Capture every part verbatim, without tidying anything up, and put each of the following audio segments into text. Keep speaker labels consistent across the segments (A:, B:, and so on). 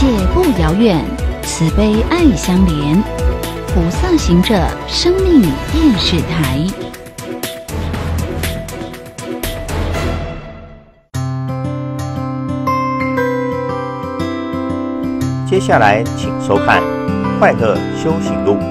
A: 界不遥远，慈悲爱相连。菩萨行者生命电视台。
B: 接下来，请收看《快乐修行路》。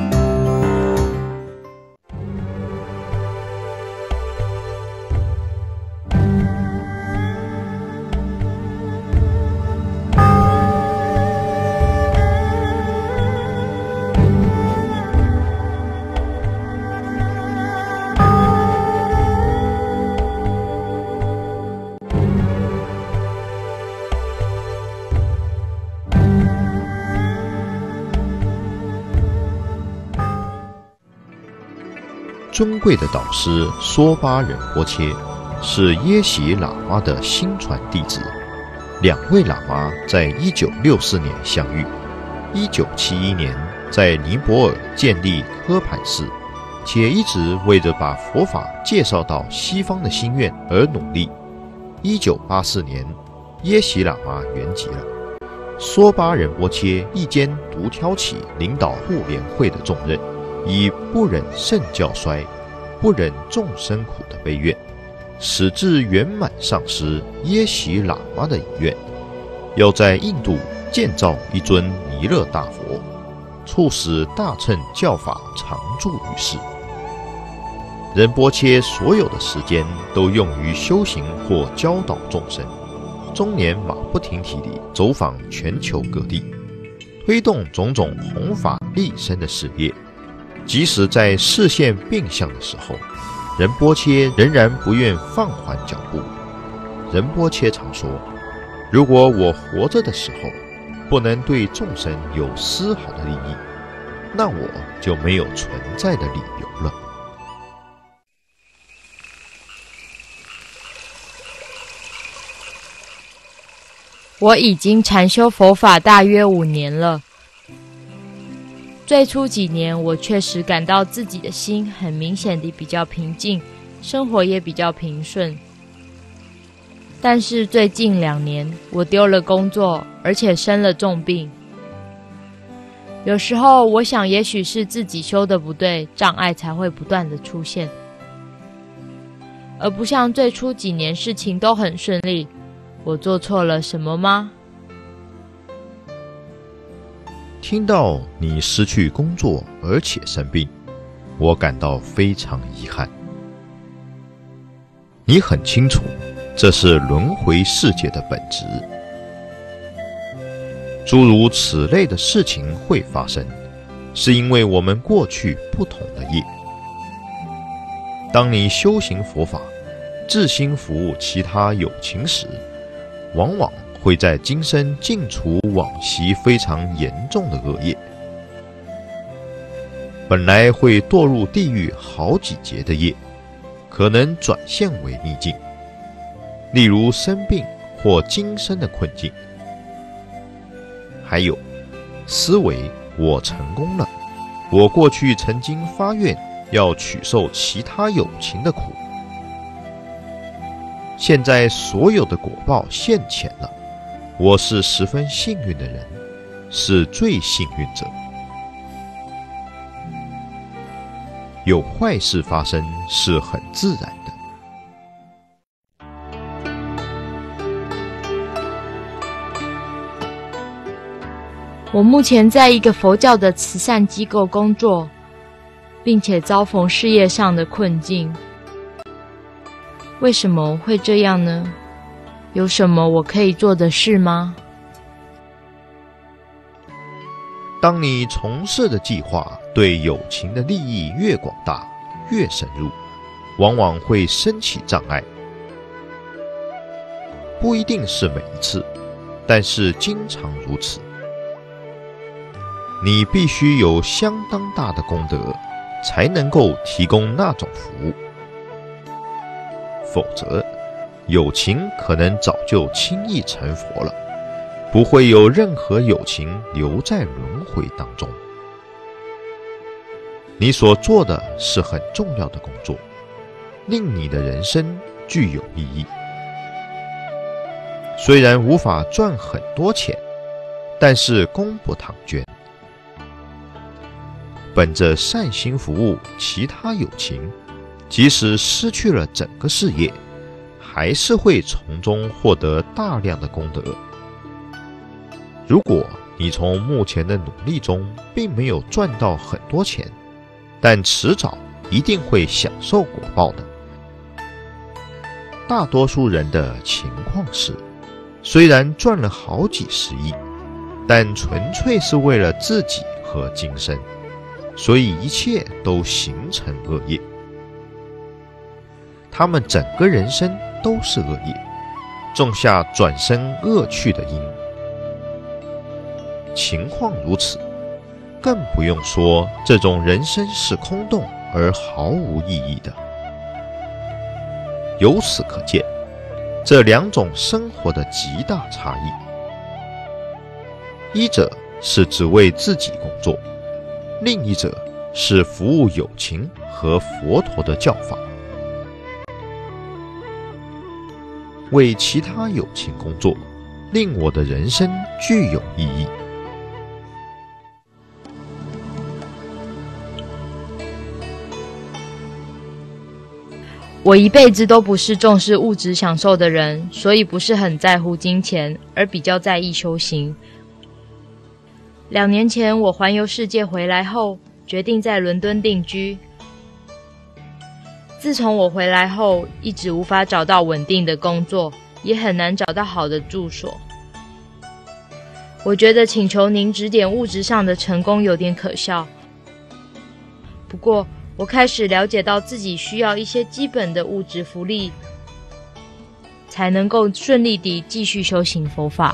C: 尊贵的导师梭巴仁波切是耶喜喇嘛的新传弟子，两位喇嘛在一九六四年相遇，一九七一年在尼泊尔建立科盘寺，且一直为着把佛法介绍到西方的心愿而努力。一九八四年，耶喜喇嘛圆寂了，梭巴仁波切一肩独挑起领导护联会的重任，以不忍圣教衰，不忍众生苦的悲愿，使至圆满上师耶喜喇嘛的遗愿，要在印度建造一尊弥勒大佛，促使大乘教法常驻于世。仁波切所有的时间都用于修行或教导众生，终年马不停蹄地走访全球各地，推动种种弘法利生的事业。即使在视线变相的时候，仁波切仍然不愿放缓脚步。仁波切常说，如果我活着的时候不能对众生有丝毫的利益，那我就没有存在的理由了。
D: 我已经禅修佛法大约五年了。最初几年，我确实感到自己的心很明显地比较平静，生活也比较平顺。但是最近两年，我丢了工作，而且生了重病。有时候我想，也许是自己修的不对，障碍才会不断地出现，而不像最初几年事情都很顺利。我做错了什么吗？
C: 听到你失去工作而且生病，我感到非常遗憾。你很清楚，这是轮回世界的本质。诸如此类的事情会发生，是因为我们过去不同的业。当你修行佛法，至心服务其他有情时，往往会在今生尽除往昔非常严重的恶业，本来会堕入地狱好几劫的业，可能转现为逆境，例如生病或今生的困境。还有，思维我成功了，我过去曾经发愿要取受其他有情的苦，现在所有的果报现前了，我是十分幸运的人，是最幸运者。有坏事发生是很自然的。
D: 我目前在一个佛教的慈善机构工作，并且遭逢事业上的困境。为什么会这样呢？有什么我可以做的事吗？
C: 当你从事的计划对有情的利益越广大、越深入，往往会升起障碍。不一定是每一次，但是经常如此。你必须有相当大的功德，才能够提供那种服务。否则，有情可能早就轻易成佛了，不会有任何有情留在轮回当中。你所做的是很重要的工作，令你的人生具有意义。虽然无法赚很多钱， 但是功不唐捐。本着善心服务其他有情，即使失去了整个事业，还是会从中获得大量的功德。如果你从目前的努力中并没有赚到很多钱，但迟早一定会享受果报的。大多数人的情况是，虽然赚了好几十亿，但纯粹是为了自己和今生，所以一切都形成恶业。他们整个人生都是恶业，种下转生恶趣的因。情况如此，更不用说这种人生是空洞而毫无意义的。由此可见，这两种生活的极大差异。一者是只为自己工作，另一者是服务有情和佛陀的教法。为其他有情工作，令我的人生具有意义。
D: 我一辈子都不是重视物质享受的人，所以不是很在乎金钱，而比较在意修行。两年前我环游世界回来后，决定在伦敦定居。自从我回来后，一直无法找到稳定的工作，也很难找到好的住所。我觉得请求您指点物质上的成功有点可笑。不过我开始了解到自己需要一些基本的物质福利，才能够顺利地继续修行佛法。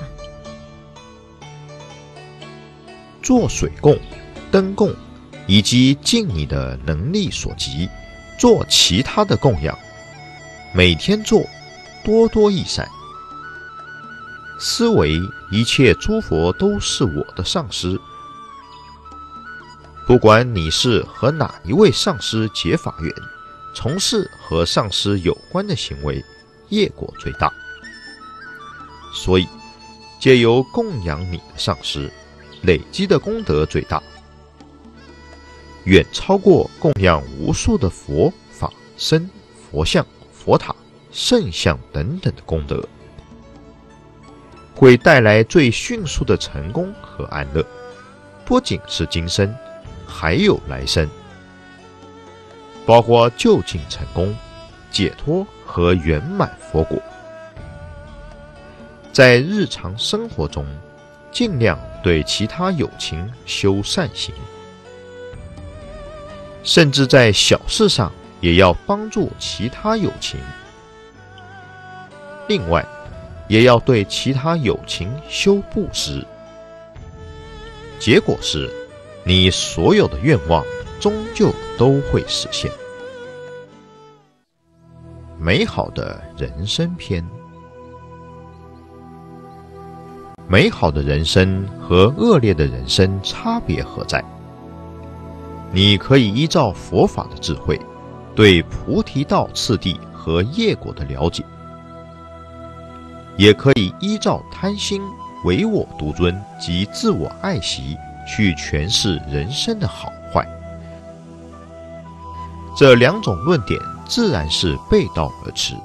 C: 做水供、灯供，以及尽你的能力所及，做其他的供养，每天做，多多益善。思维一切诸佛都是我的上师，不管你是和哪一位上师结法缘，从事和上师有关的行为，业果最大。所以借由供养你的上师，累积的功德最大，远超过供养无数的佛法僧、佛像、佛塔、圣像等等的功德，会带来最迅速的成功和安乐，不仅是今生，还有来生，包括就近成功、解脱和圆满佛果。在日常生活中，尽量对其他有情修善行，甚至在小事上也要帮助其他有情。另外，也要对其他有情修布施。结果是，你所有的愿望终究都会实现。美好的人生篇。美好的人生和恶劣的人生差别何在？你可以依照佛法的智慧，对菩提道次第和业果的了解，也可以依照贪心、唯我独尊及自我爱惜去诠释人生的好坏。这两种论点自然是背道而驰。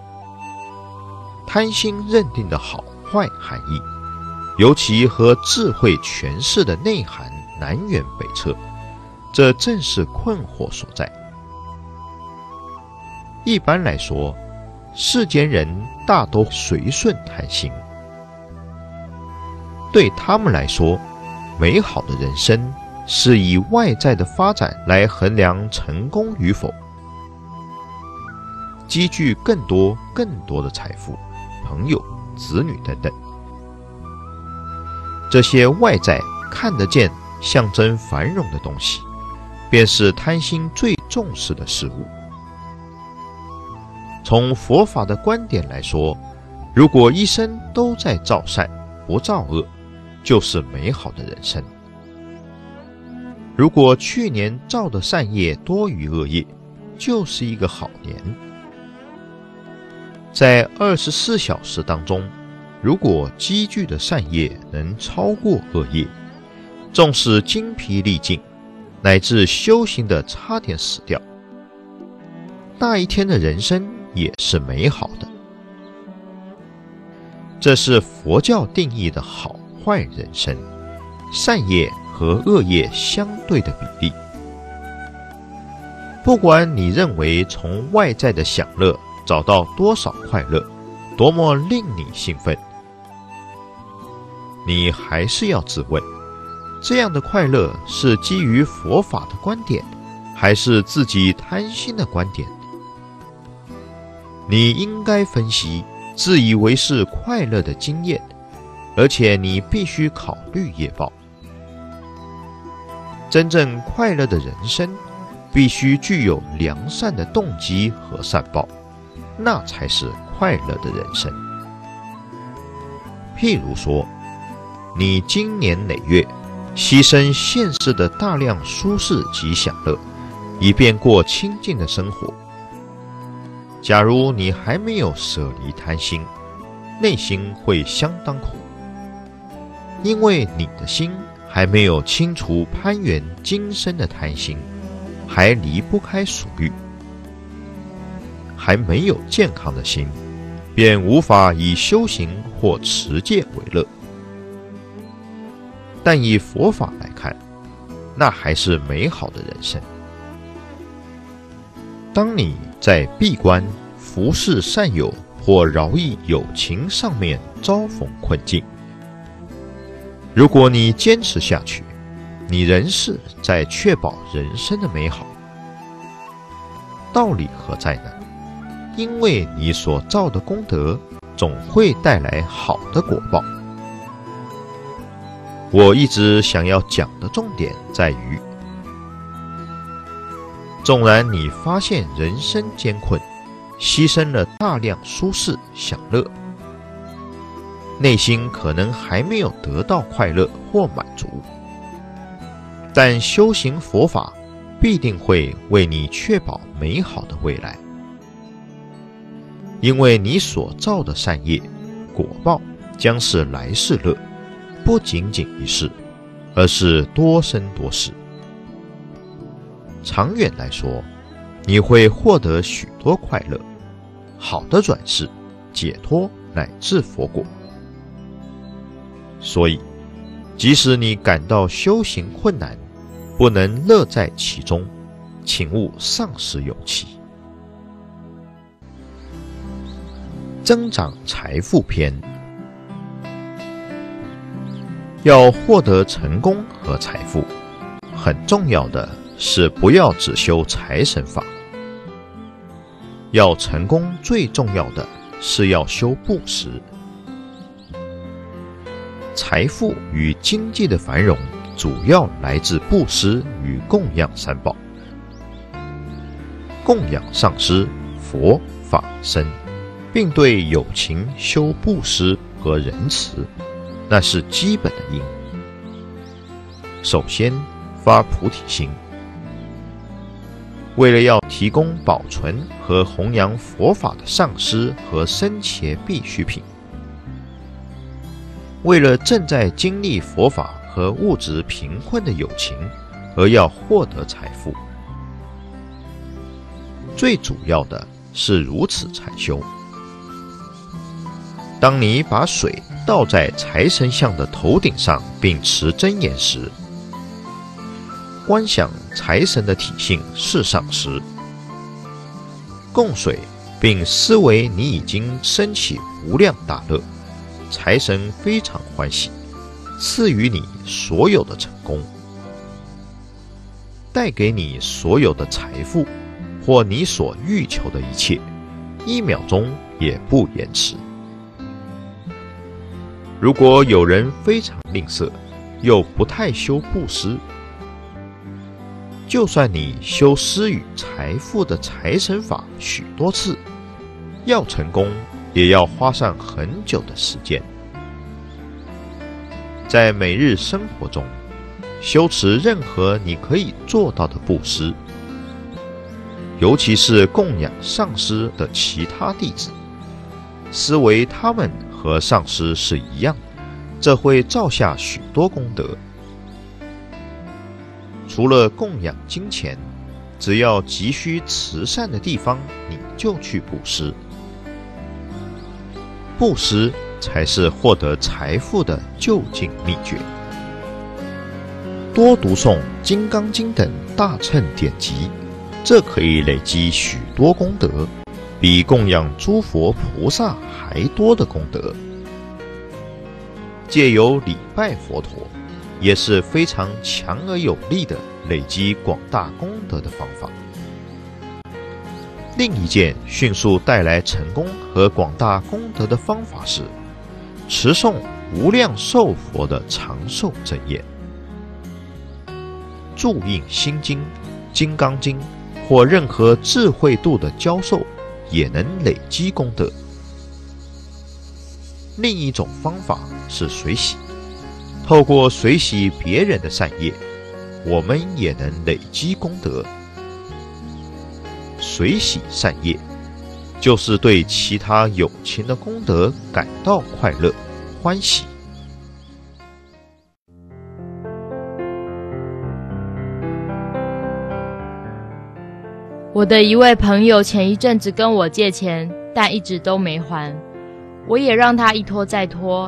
C: 贪心认定的好坏含义，尤其和智慧诠释的内涵南辕北辙，这正是困惑所在。一般来说，世间人大都随顺贪心，对他们来说，美好的人生是以外在的发展来衡量成功与否，积聚更多更多的财富、朋友、子女等等。这些外在看得见、象征繁荣的东西，便是贪心最重视的事物。从佛法的观点来说，如果一生都在造善，不造恶，就是美好的人生。如果去年造的善业多于恶业，就是一个好年。在二十四小时当中， 如果积聚的善业能超过恶业，纵使精疲力尽，乃至修行的差点死掉，那一天的人生也是美好的。这是佛教定义的好坏人生，善业和恶业相对的比例。不管你认为从外在的享乐找到多少快乐，多么令你兴奋，你还是要自问，这样的快乐是基于佛法的观点，还是自己贪心的观点？你应该分析自以为是快乐的经验，而且你必须考虑业报。真正快乐的人生必须具有良善的动机和善报，那才是快乐的人生。譬如说，你经年累月牺牲现世的大量舒适及享乐，以便过清净的生活。假如你还没有舍离贪心，内心会相当苦，因为你的心还没有清除攀缘今生的贪心，还离不开属欲，还没有健康的心，便无法以修行或持戒为乐。但以佛法来看，那还是美好的人生。当你在闭关、服侍善友或饶益友情上面遭逢困境，如果你坚持下去，你仍是在确保人生的美好。道理何在呢？因为你所造的功德总会带来好的果报。我一直想要讲的重点在于，纵然你发现人生艰困，牺牲了大量舒适享乐，内心可能还没有得到快乐或满足，但修行佛法必定会为你确保美好的未来。因为你所造的善业，果报将是来世乐，不仅仅一世，而是多生多世。长远来说，你会获得许多快乐，好的转世、解脱乃至佛果。所以，即使你感到修行困难，不能乐在其中，请勿丧失勇气。增长财富篇。要获得成功和财富，很重要的是不要只修财神法。要成功最重要的是要修布施。财富与经济的繁荣主要来自布施与供养三宝。供养上师、佛、法、僧，并对有情修布施和仁慈，那是基本的因。首先发菩提心，为了要提供保存和弘扬佛法的上师和僧伽必需品，为了正在经历佛法和物质贫困的有情而要获得财富，最主要的是如此才修。当你把水倒在财神像的头顶上并持真言时，观想财神的体性是上师，供水并思维你已经升起无量大乐，财神非常欢喜，赐予你所有的成功，带给你所有的财富或你所欲求的一切，一秒钟也不延迟。如果有人非常吝啬，又不太修布施，就算你修施予财富的财神法许多次，要成功也要花上很久的时间。在每日生活中，修持任何你可以做到的布施，尤其是供养上师的其他弟子，思维他们和上师是一样，这会造下许多功德。除了供养金钱，只要急需慈善的地方，你就去布施。布施才是获得财富的究竟秘诀。多读诵《金刚经》等大乘典籍，这可以累积许多功德，比供养诸佛菩萨还多的功德。借由礼拜佛陀，也是非常强而有力的累积广大功德的方法。另一件迅速带来成功和广大功德的方法是持诵无量寿佛的长寿真言。注印心经、金刚经或任何智慧度的教授，也能累积功德。另一种方法是随喜，透过随喜别人的善业，我们也能累积功德。随喜善业，就是对其他有情的功德感到快乐、欢喜。
D: 我的一位朋友前一阵子跟我借钱，但一直都没还，我也让他一拖再拖。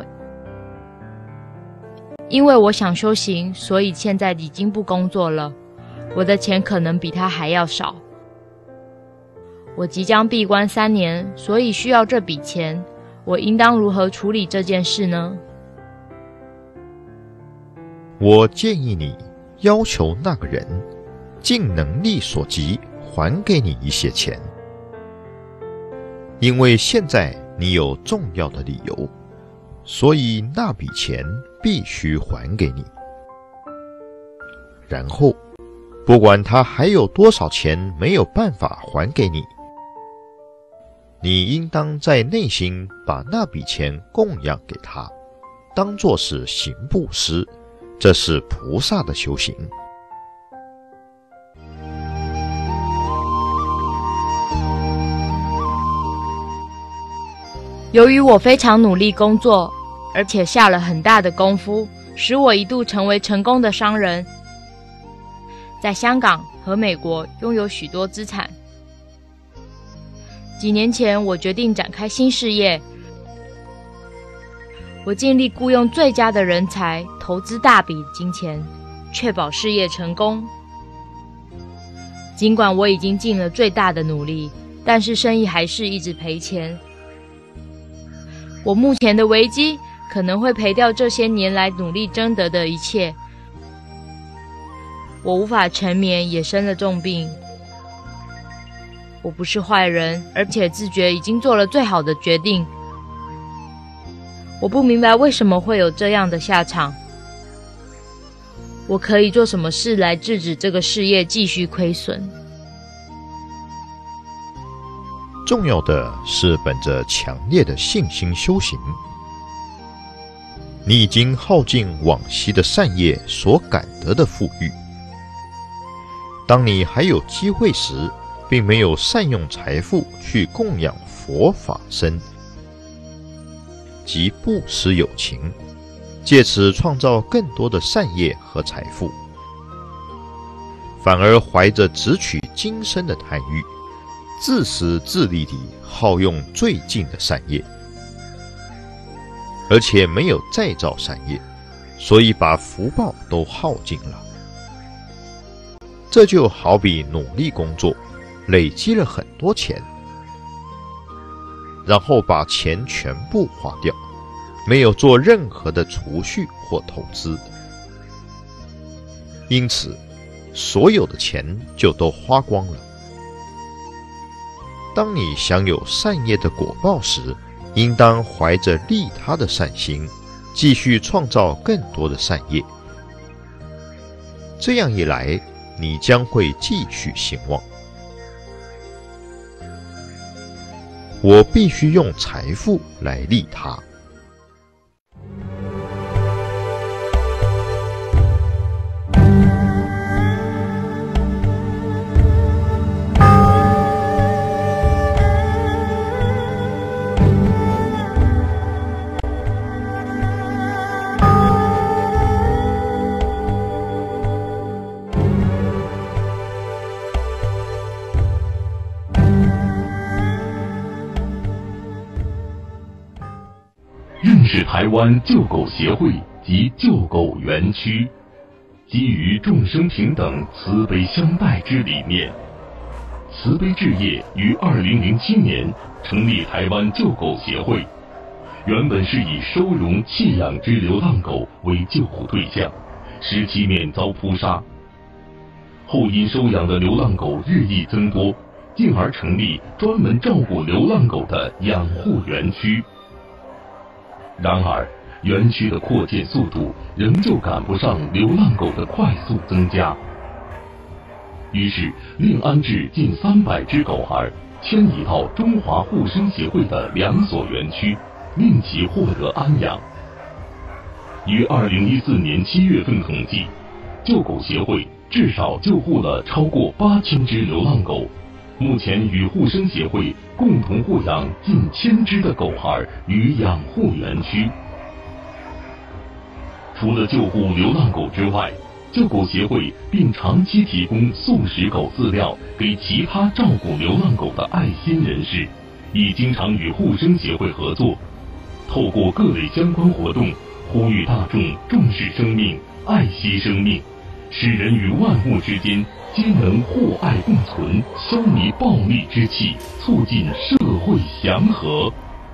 D: 因为我想修行，所以现在已经不工作了，我的钱可能比他还要少。我即将闭关三年，所以需要这笔钱，我应当如何处理这件事呢？
C: 我建议你要求那个人尽能力所及还给你一些钱，因为现在你有重要的理由，所以那笔钱必须还给你。然后，不管他还有多少钱没有办法还给你，你应当在内心把那笔钱供养给他，当作是行布施，这是菩萨的修行。
D: 由于我非常努力工作，而且下了很大的功夫，使我一度成为成功的商人，在香港和美国拥有许多资产。几年前，我决定展开新事业，我尽力雇佣最佳的人才，投资大笔金钱，确保事业成功。尽管我已经尽了最大的努力，但是生意还是一直赔钱。我目前的危机可能会赔掉这些年来努力争得的一切。我无法沉眠，也生了重病。我不是坏人，而且自觉已经做了最好的决定。我不明白为什么会有这样的下场。我可以做什么事来制止这个事业继续亏损？
C: 重要的是本着强烈的信心修行。你已经耗尽往昔的善业所感得的富裕，当你还有机会时，并没有善用财富去供养佛法僧及布施有情，借此创造更多的善业和财富，反而怀着只取今生的贪欲，自私自利地耗用最近的善业，而且没有再造善业，所以把福报都耗尽了。这就好比努力工作，累积了很多钱，然后把钱全部花掉，没有做任何的储蓄或投资，因此所有的钱就都花光了。当你享有善业的果报时，应当怀着利他的善心，继续创造更多的善业。这样一来，你将会继续兴旺。我必须用财富来利他。
E: 是台湾救狗协会及救狗园区，基于众生平等、慈悲相待之理念，慈悲置业于二零零七年成立台湾救狗协会。原本是以收容弃养之流浪狗为救护对象，使其免遭扑杀。后因收养的流浪狗日益增多，进而成立专门照顾流浪狗的养护园区。然而，园区的扩建速度仍旧赶不上流浪狗的快速增加，于是另安置近三百只狗儿，迁移到中华护生协会的两所园区，令其获得安养。于二零一四年七月份统计，救狗协会至少救护了超过八千只流浪狗。目前与护生协会共同护养近千只的狗孩于养护园区。除了救护流浪狗之外，救狗协会并长期提供素食狗饲料给其他照顾流浪狗的爱心人士，亦经常与护生协会合作，透过各类相关活动，呼吁大众重视生命，爱惜生命，使人与万物之间皆能互爱共存，消弭暴戾之气，促进社会祥和。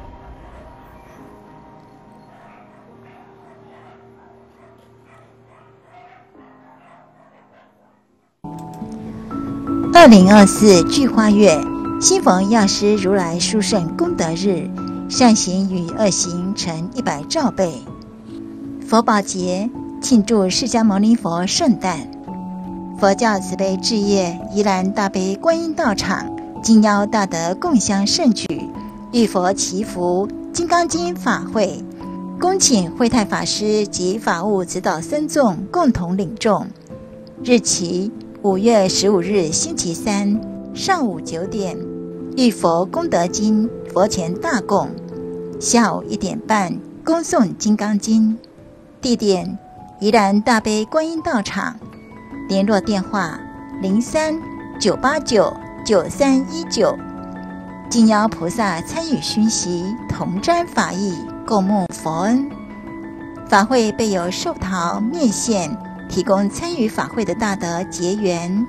F: 二零二四聚花月，新逢药师如来殊胜功德日，善行与恶行成一百兆倍。佛宝节庆祝释迦牟尼佛圣诞。佛教慈悲置业宜兰大悲观音道场今邀大德共襄盛举浴佛祈福金刚经法会，恭请慧泰法师及法务指导僧众共同领众。日期五月十五日星期三上午九点，浴佛功德经佛前大供，下午一点半恭诵金刚经。地点宜兰大悲观音道场，联络电话零三九八九九三一九。敬邀菩萨参与熏习，同沾法益，共沐佛恩。法会备有寿桃、面线，提供参与法会的大德结缘。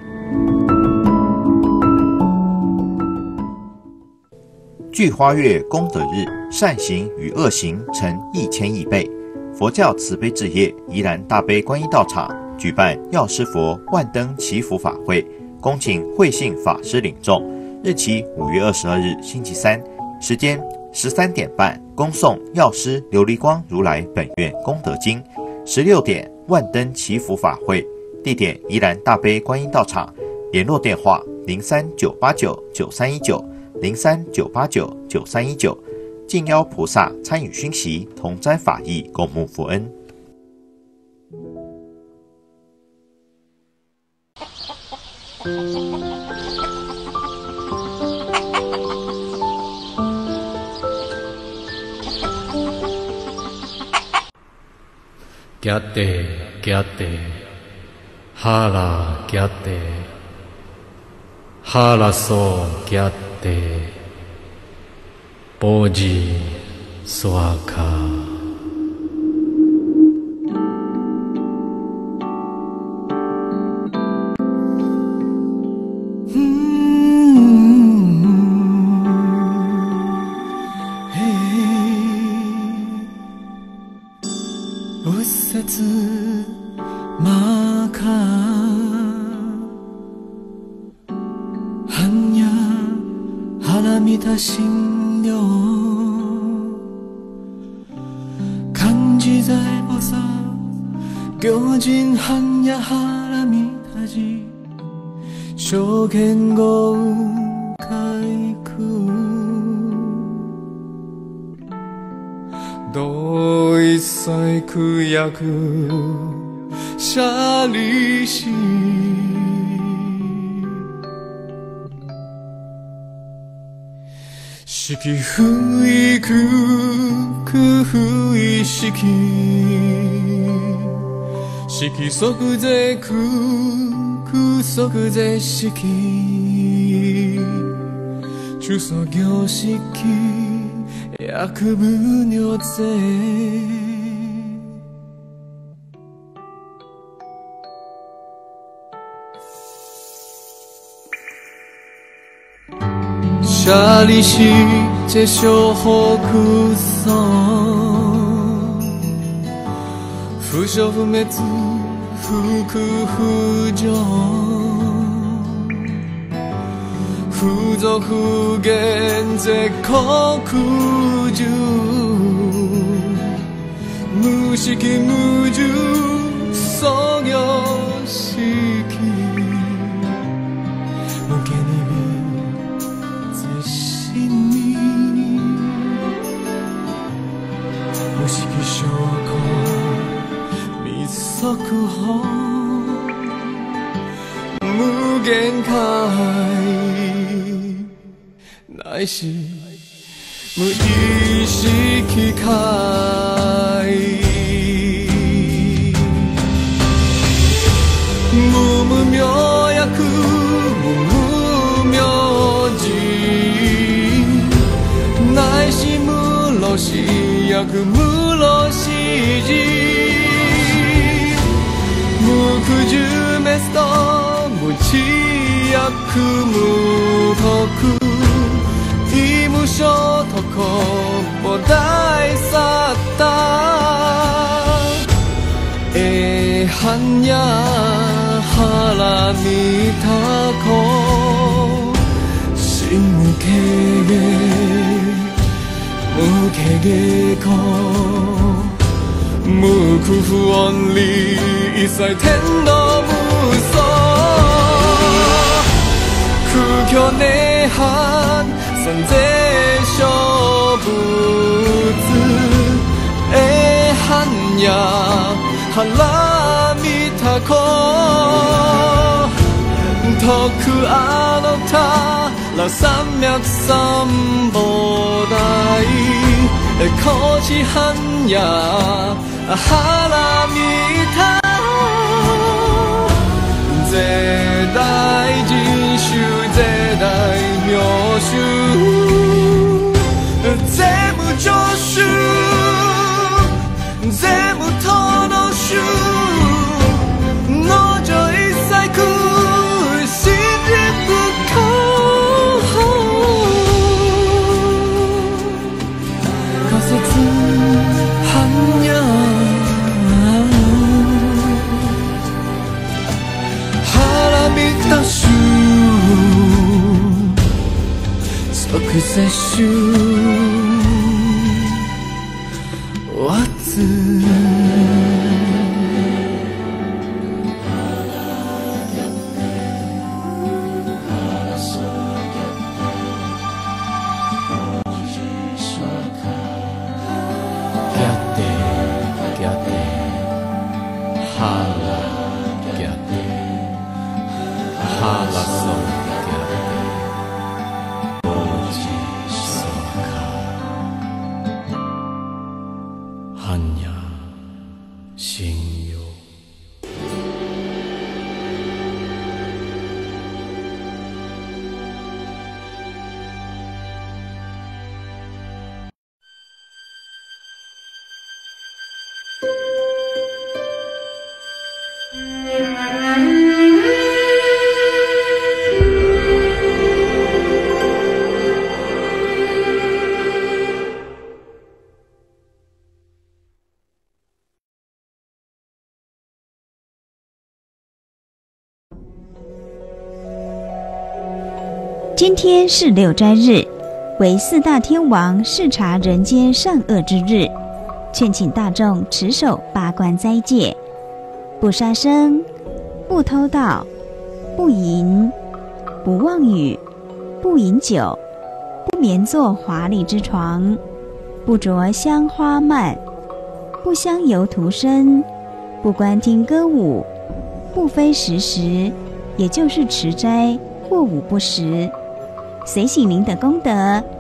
B: 聚花月功德日，善行与恶行成一千亿倍。佛教慈悲置业宜兰大悲观音道场举办药师佛万灯祈福法会，恭请慧信法师领众。日期五月二十二日星期三，时间十三点半恭诵药师琉璃光如来本愿功德经，十六点万灯祈福法会，地点宜兰大悲观音道场，联络电话零三九八九九三一九零三九八九九三一九。敬邀菩萨参与熏习，同沾法益，共沐佛恩。
G: 行地行地，哈拉行地，哈拉索行地。波吉苏阿卡，
H: 右折マカ般若腹満た心量漢字在菩薩行人般若腹満たじ証言語開空同一切苦役舍利子式不意空空不意識識即是空空即是識中所行識 약분여제 샤리시 제쇼호쿠성不朽不滅不空不浄不増不減絶空空中無色無住創業式無限に絶心に無色証拠速報無限界ないし無意識界無無明薬無無明寺ないし無老死薬無老死寺無苦十滅と無知薬無徳異無所得菩提サッタえはんやはらみたこ心無けげ無けげこ無苦不安理一切天道無双苦境内涵三世小仏えはんやはらみたこ徳あのたら三脈三菩提高知般若はらみた絶大人種絶大名種全部常習全部楽しゅ農場一切空真理不可仮説般若即摂取わつ
F: 今天是六斋日，为四大天王视察人间善恶之日，劝请大众持守八关斋戒：不杀生、不偷盗、不淫、不妄语、不饮酒、不眠坐华丽之床、不着香花蔓、不香油涂身、不观听歌舞、不非时时，也就是持斋或午不食。随喜您的功德，